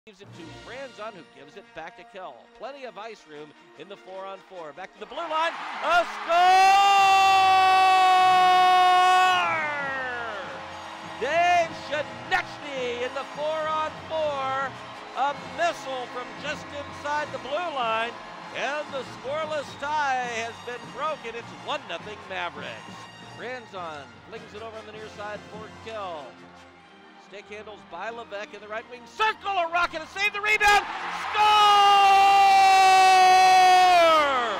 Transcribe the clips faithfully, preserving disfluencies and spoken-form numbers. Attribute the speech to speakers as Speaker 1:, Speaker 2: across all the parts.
Speaker 1: Gives it to Franzon, who gives it back to Kell. Plenty of ice room in the four on four. Back to the blue line. A score! Dave Pszenyczny in the four on four. A missile from just inside the blue line. And the scoreless tie has been broken. It's one nothing Mavericks. Franzon flings it over on the near side for Kell. Stick handles by Levesque in the right wing. Circle a rocket to save the rebound. Score!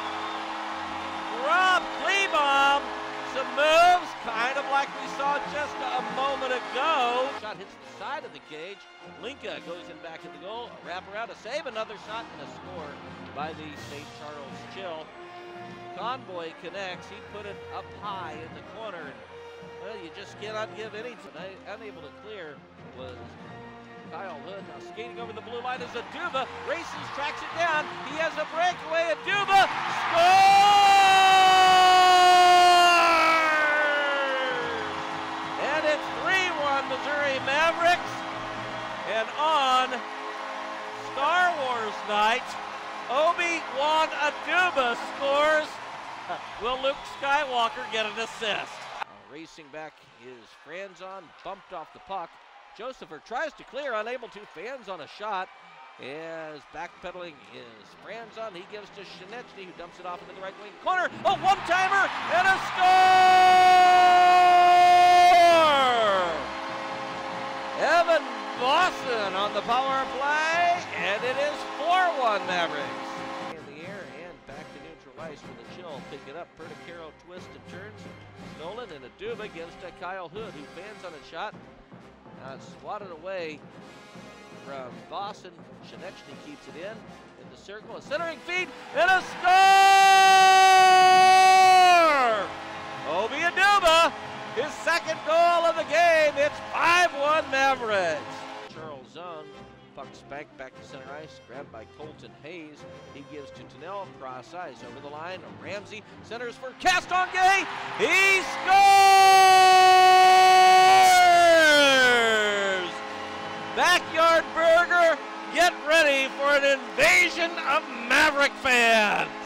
Speaker 1: Rob Kleebaum. Some moves, kind of like we saw just a moment ago. Shot hits the side of the cage. Hlinka goes in back at the goal. A wraparound, a save, another shot, and a score by the Saint Charles Chill. Convoy connects. He put it up high in the corner. Well, you just cannot give any. Unable to clear was Kyle Hood. Now skating over the blue line is Aduba. Races, tracks it down. He has a breakaway. Aduba scores! And it's three one Missouri Mavericks. And on Star Wars night, Obi-Wan Aduba scores. Will Luke Skywalker get an assist? Racing back is Franzon, bumped off the puck. Josepher tries to clear, unable to. Fans on a shot. As backpedaling is Franzon. He gives to Pszenyczny, who dumps it off into the right wing corner. A one-timer and a score! Evan Boston on the power play, and it is four one Mavericks. In the air and back to neutral ice for the Chill. Pick it up. Perticaro twists and turns. Stolen, and Aduba gives to Kyle Hood, who fans on a shot. Now it's swatted away from Boston. Pszenyczny keeps it in, in the circle. A centering feed, and a score! Obi Aduba, his second goal of the game. It's five one Mavericks. Charles zone. Puck spanked back to center ice, grabbed by Colton Hayes. He gives to Thinel, cross ice over the line. Ramsey centers for Castonguay. He scores! Backyard Burger, get ready for an invasion of Maverick fans.